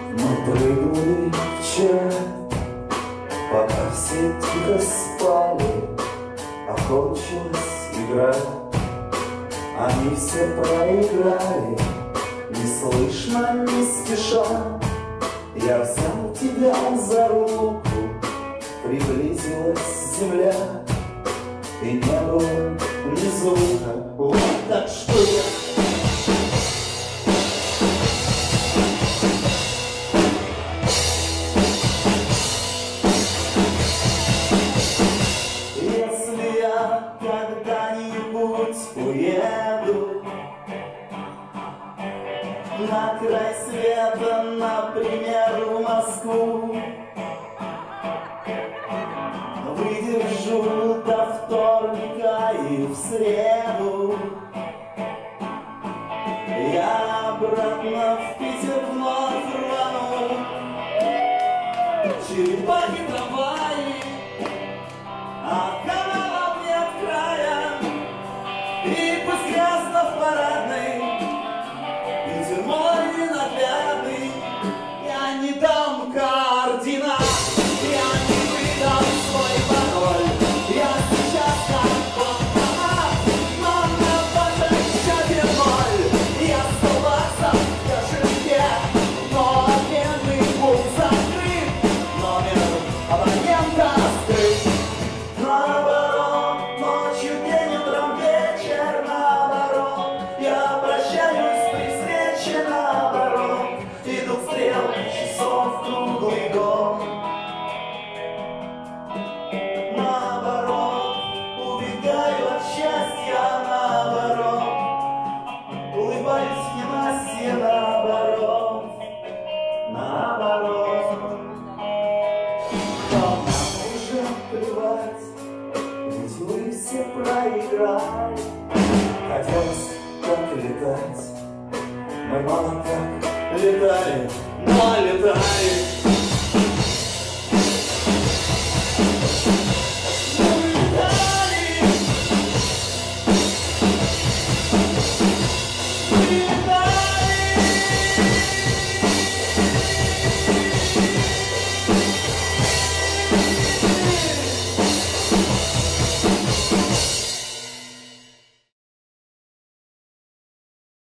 Мы прыгнули вчера, пока все тихо спали, окончилась игра. Они все проиграли, не слышно, не спеша. Я взял тебя за руку, приблизилась земля, и не было ни звука. Вот так что я... Если я когда-нибудь уеду на край света, например, в Москву, выдержу до вторника и в среду я обратно в Питер вновь рвану. Черепахи, трамваи, а каналов нет края, и пусть грязно в парадной, Питер мой ненаглядный. Я не дам координат, я не выдам свой пароль. Я сейчас как банкомат, но на вашем счете ноль. Я 100 баксов в кошельке, но обменный пункт закрыт, номер абонента скрыт. Наоборот, ночью, день, утром, вечер, наоборот, я прощаюсь при встрече, наоборот, идут стрелки часов круглый год. Наоборот, убегаю от счастья, наоборот, улыбаюсь в ненастье, наоборот, наоборот. Но нам уже плевать, ведь вы все проиграли. Хотелось так летать, мы мало так летали, но летали.